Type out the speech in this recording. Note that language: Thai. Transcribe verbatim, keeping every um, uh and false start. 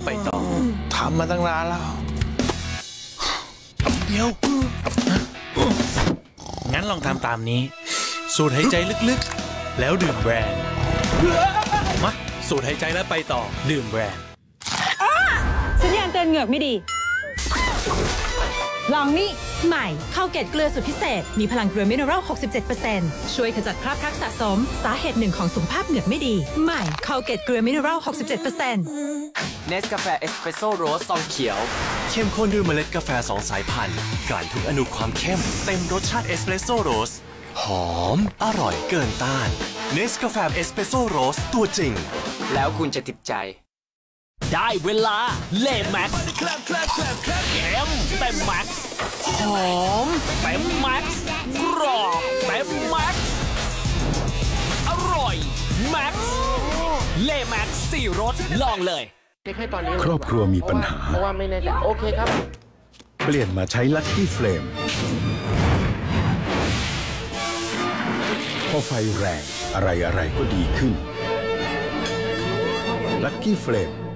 ไปต่อทำมาตั้งนานแล้วเดี๋ยวงั้นลองทำตามนี้สูดหายใจลึกๆแล้วดื่มแบรนด์มาสูดหายใจแล้วไปต่อดื่มแบรนด์สัญญาณเตือนเหงือกไม่ดีลองนี่ใหม่ข้าวเกล็ดเกลือสูตรพิเศษมีพลังเกลือมิเนอรัล หกสิบเจ็ดเปอร์เซ็นต์ ช่วยขจัดคราบพลักสะสมสาเหตุหนึ่งของสุขภาพเหงือกไม่ดีใหม่ข้าวเกล็ดเกลือมิเนอรัล หกสิบเจ็ดเปอร์เซ็นต์เนสกาแฟเอสเปรสโซ่โรสซองเขียวเข้มข้นด้วยเมล็ดกาแฟสองสายพันธุ์กลั่นทุกอนุความเข้มเต็มรสชาติเอสเปรสโซ่โรสหอมอร่อยเกินต้านเนสกาแฟเอสเปรสโซ่โรสตัวจริงแล้วคุณจะติดใจได้เวลาเล่แม็กซ์เข้มเต็มแม็กซ์หอมเต็มแม็กซ์กรอบเต็มแม็กซ์อร่อยแม็กซ์เล่แม็กซ์สี่รสลองเลยครอบครัวมีปัญหาเพราะว่าไม่แน่ใจโอเคครับเปลี่ยนมาใช้ลัคกี้เฟลมพอไฟแรงอะไรอะไรก็ดีขึ้นลัคกี้เฟลม